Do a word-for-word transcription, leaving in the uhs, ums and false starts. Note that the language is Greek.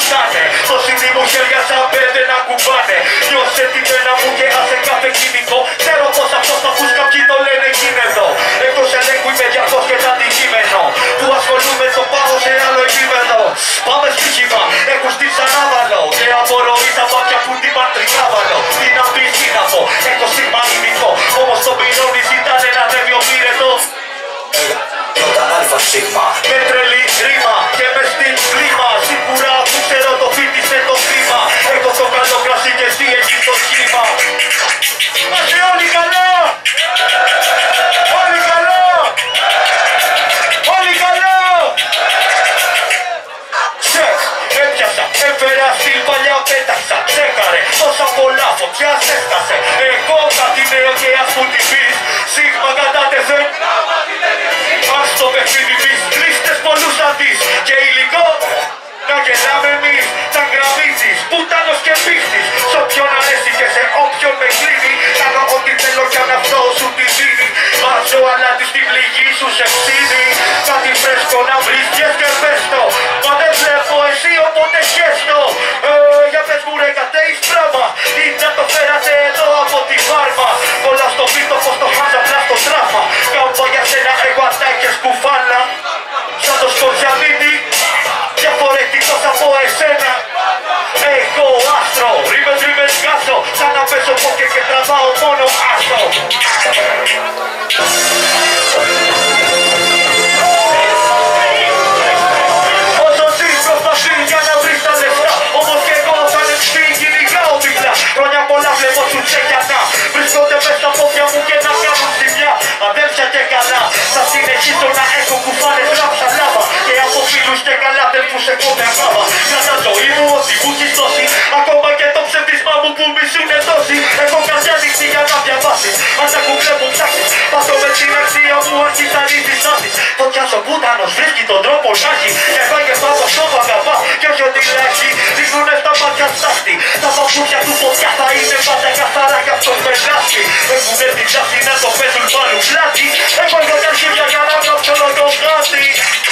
βουτάνε. Το σημείο μου χέρια σαν πέντε να κουμπάνε. Νιώσε τη βένα μου και άσε κάθε κινητό. Ξέρω πως αυτό το ακούς κάποιοι το λένε γίνεται. Εκτός ελέγχου είμαι διαρκώς και τα αντικείμενο. Που ασχολούμαι το πάω σε άλλο επίπεδο. Πάμε στοίχημα, έχω στη ξανάβαλο. Και απορροεί τα μάτια που την παντρικάβαλο. Τι να πεις, τι να πω, έχω σήμα ημικό. Όμως το πυρώνει ζητάνε να ανέβει ο πύρετο. Πρώτα αλφα σίγμα Με τρελή ρήμα και μες στην κλίμα. Σίγουρα που ξέρω το φίτισε το κλίμα. Έχω το καλό κρασί και εσύ έχεις το σχήμα. Είμαστε όλοι καλά! Όλοι καλά! Όλοι καλά! Τσεκ, έπιασα, έφερα στην παλιά πέταξα. Τσέκαρε, τόσα πολλά φωτιά έσκασε. Εγώ κάτι νέο και ας που την πεις. Σίγμα κατάτεθεν. Αν στο παιχνίδι πεις, λίστες πολλούς θα δεις. Και υλικό να γελάμε εμείς. Τα γραμμίζεις, πουτάνος και πίστης. Σ' όποιον αρέσει και σε όποιον με κλείνει. Κάνω ό,τι θέλω κι αν αυτό σου τη δίνει. Βάζω αλάτι στην πληγή σου σε ψήνει. Κάτι φρέσκο να βρεις και πες το. Μα δεν βλέπω εσύ οπότε χέστο. Ε, για πες μου ρε κατέεις πράγμα. Ή να το φέρατε εδώ από τη φάρμα. Πολλά στο πίτο πως το χάζα απλά στο τράφα. Κάμπα για σένα εγώ ατάκες κουφάλα. Σαν το σκοτζανίτη. Διαφορετικός από εσένα. Έχω άστρο, ρίμες ρίμες γάσο. Σαν να πέσω πόκερ και τραβάω μόνο άστρο. Όσο ζεις προσπαθείς για να βρεις τα λεφτά. Όμως και εγώ σαν εξή κυνηγάω διπλά. Χρόνια πολλά βλέπω σου τσεκιανά. Βρίσκονται μες στα πόδια μου και να κάνουν ζημιά. Αδέλφια και καλά, θα συνεχίσω να έχω κουφάλες ράψα λάβα. Και από φίλους και καλά αδέλφους εγώ με αγάπα. Για τα ζωή μου ό,τι μου έχεις δώσει. Ακόμα και το ψευδισμά μου που μισούνε τόσοι. Έχω καρδιά ανοιχτή για να διαβάσεις. Αν τα κουκλέ μου ψάξεις, πάσω με την αξία μου αρχής θα ρίχνεις άσης. Φωτιάς ο πουτάνος βρίσκει τον τρόπο να έχει. Και φάγε πάνω στο αγαπά και όχι ότι λέχει. Ρίχνουνε στα μάτια στάχτη. Τα παπούτσια του φωτιά θα είναι πάντα καθαρά κι αυτός με λάσπη. Έχουνε την τάση να το πέσουν πάνω πλάτη. Έχω εγώ τα αρχίδια για να γράψω το γάτι.